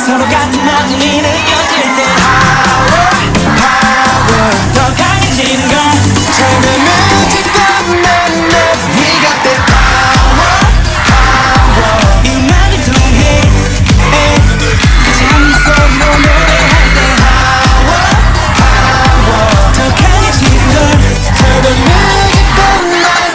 서로 같은 마음이 느껴질 때 power 더 강해지는 걸 Turn the music up, we got that power 이 음악을 통해 같이 한 목소리로 노래할 때 power 더 강해지는 걸 Turn the music up,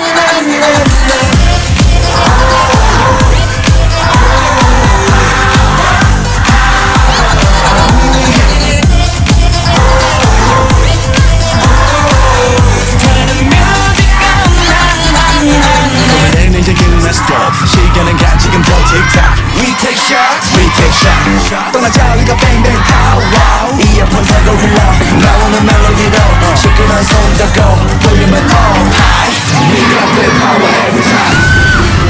시간은 가 지금부터 틱탁 We take shots, we take shots 떠나자 우리가 뱅뱅 power 이어폰 대고 흘러 나오는 멜로디로 시끄러운 손 잡고 볼륨은 up high We got the power every time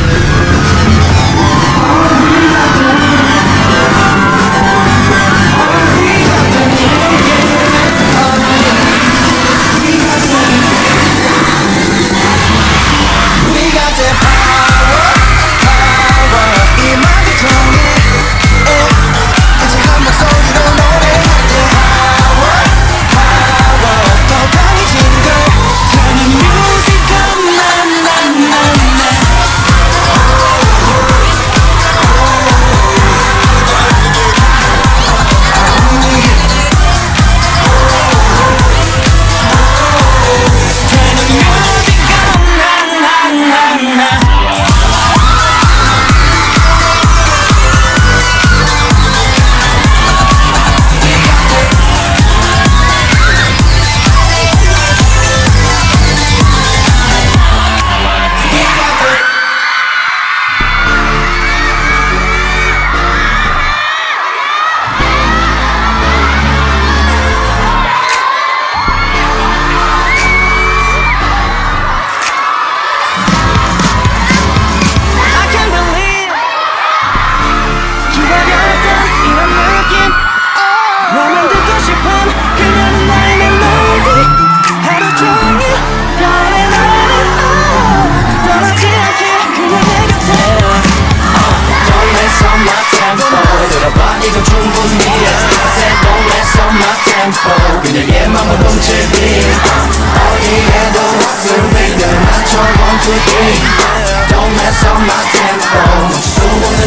그냥 얘만 보던 제비 어디에도 스윙을 맞춰 1, 2, 3 Don't mess up my tempo 수고는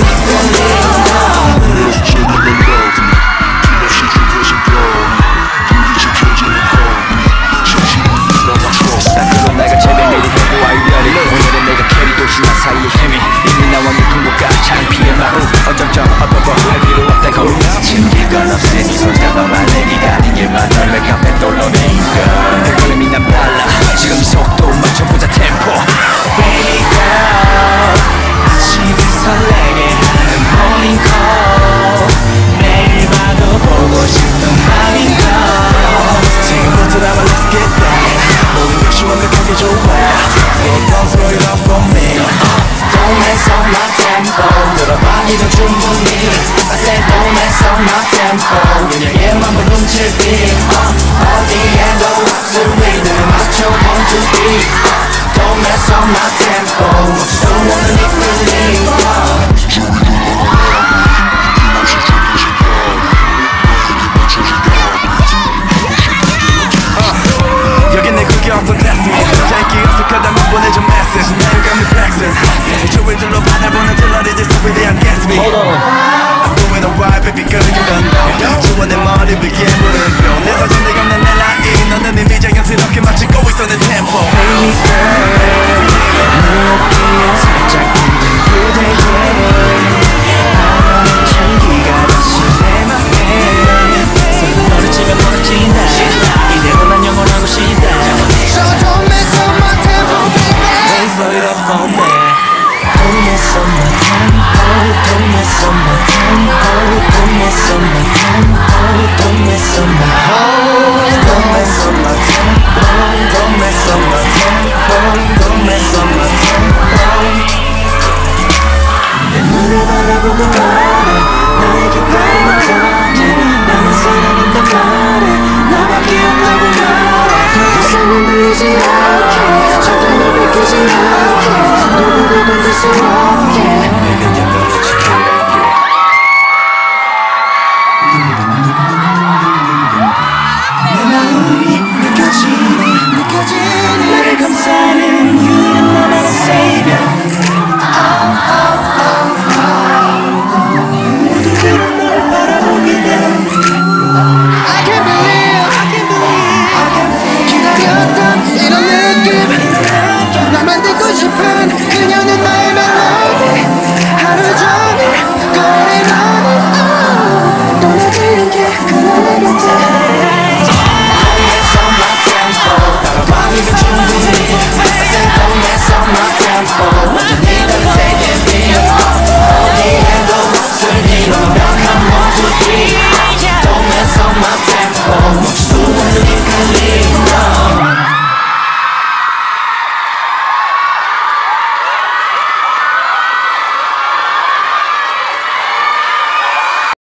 이끌림 재밌는 러브 끝없이 죽여진 별이 불이 지켜지는 거리 정신이 남아서 그럼 내가 제대로 해고 아이디어리 오늘은 내가 캐리 도시나 사이의 힘이 이미 나와 늙은 곳과 창피해 마루 어점점 할 필요 없다 거울 챙길 건 없으니 손잡아봐 내기가 아닌 길만 널 카페 돌려내니까 내 걸음이 난 빨라 지금 이 속도 맞춰보자 템포 Baby girl 아침이 설레게 하는 morning call 매일 봐도 보고 싶던 맘인걸 지금부터 나와 let's get that 모든 것이 완벽하게 좋아 Baby don't throw it up for me Don't mess up my tempo 들어봐 이건 충분히 I said don't mess up my tempo 그냥 얘만 부른 제비 어디에도 스윙을 맞춰 1, 2, 3 Don't mess up my tempo 수원은 이끌림